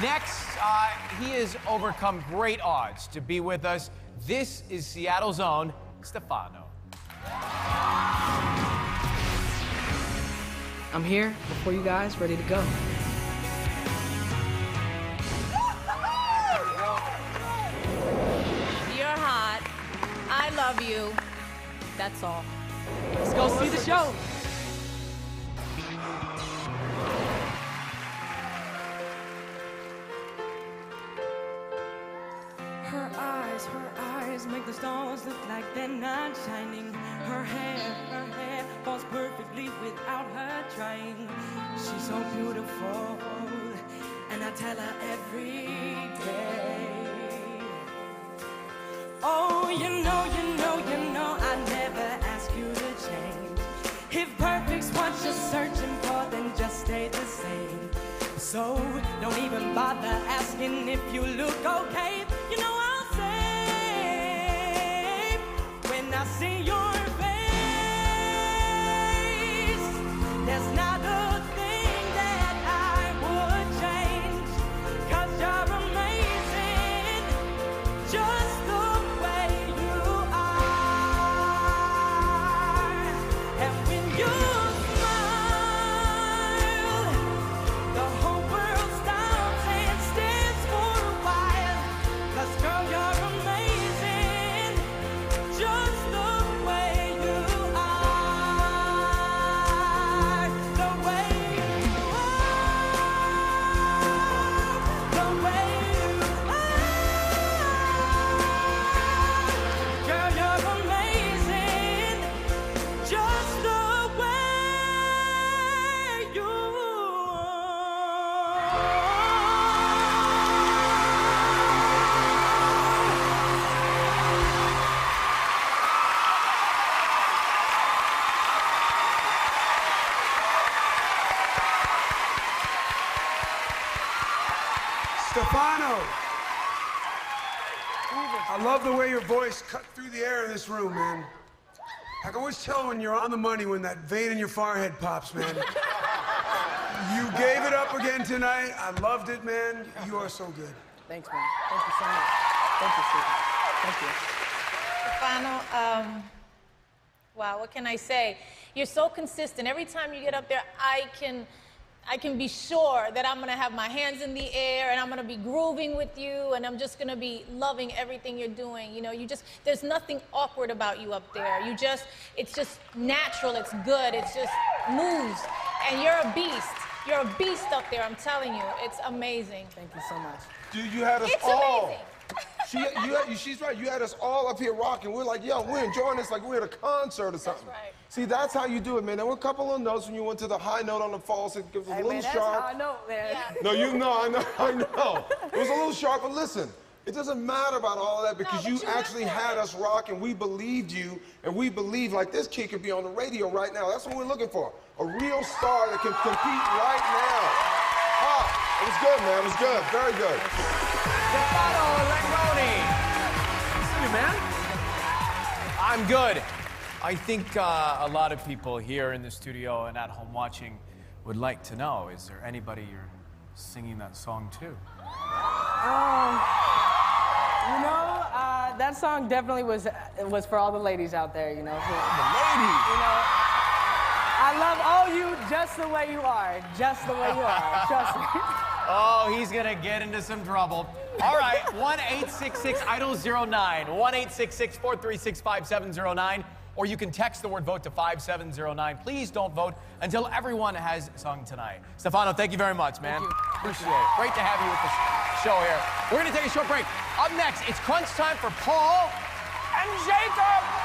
Next, he has overcome great odds to be with us. This is Seattle's own Stefano. I'm here before you guys, ready to go. You're hot. I love you. That's all. Let's go see the show. Her eyes make the stars look like they're not shining. Her hair falls perfectly without her trying. She's so beautiful, and I tell her every day. Oh, you know, I never ask you to change. If perfect's what you're searching for, then just stay the same. So don't even bother asking if you look okay. You know I'll say when I see your face, there's not a thing that I would change. 'Cause you're amazing, just the way you are. And when you smile, the whole world stops and stands for a while. 'Cause girl, you're amazing, just the way you are. The way you are. The way you are. Girl, you're amazing, just the way you Stefano! I love the way your voice cut through the air in this room, man. I can always tell when you're on the money when that vein in your forehead pops, man. You gave it up again tonight. I loved it, man. You are so good. Thanks, man. Thank you so much. Thank you, Stephen. Thank you. Stefano, wow, what can I say? You're so consistent. Every time you get up there, I can be sure that I'm gonna have my hands in the air and I'm gonna be grooving with you and I'm just gonna be loving everything you're doing. You know, there's nothing awkward about you up there. It's just natural, it's good, it's just moves. And you're a beast. You're a beast up there, I'm telling you. It's amazing. Thank you so much. Dude, you had us It's all. amazing. She's right. You had us all up here rocking. We're like, yo, we're enjoying this like we're at a concert or something. right. See, that's how you do it, man. There were a couple of notes when you went to the high note on the false. It was a little sharp. I know, man. Yeah. No, you know, I know. It was a little sharp, but listen, it doesn't matter about all of that because but you you actually went for had it. us rocking. We believed you, and we believe like this kid could be on the radio right now. That's what we're looking for. A real star that can compete right now. Ah, it was good, man. It was good. Very good. Stefano Langoni. Hey, man. I'm good. I think a lot of people here in the studio and at home watching would like to know, is there anybody you're singing that song to? That song definitely was for all the ladies out there, you know. The ladies! You know, I love all you just the way you are. Just the way you are. Trust me. Oh, he's gonna get into some trouble. All right, 1-866-IDOL-09, 1-866-436-5709, or you can text the word VOTE to 5709. Please don't vote until everyone has sung tonight. Stefano, thank you very much, man. Thank you. Appreciate it. Great to have you with the show here. We're gonna take a short break. Up next, it's crunch time for Paul and Jacob.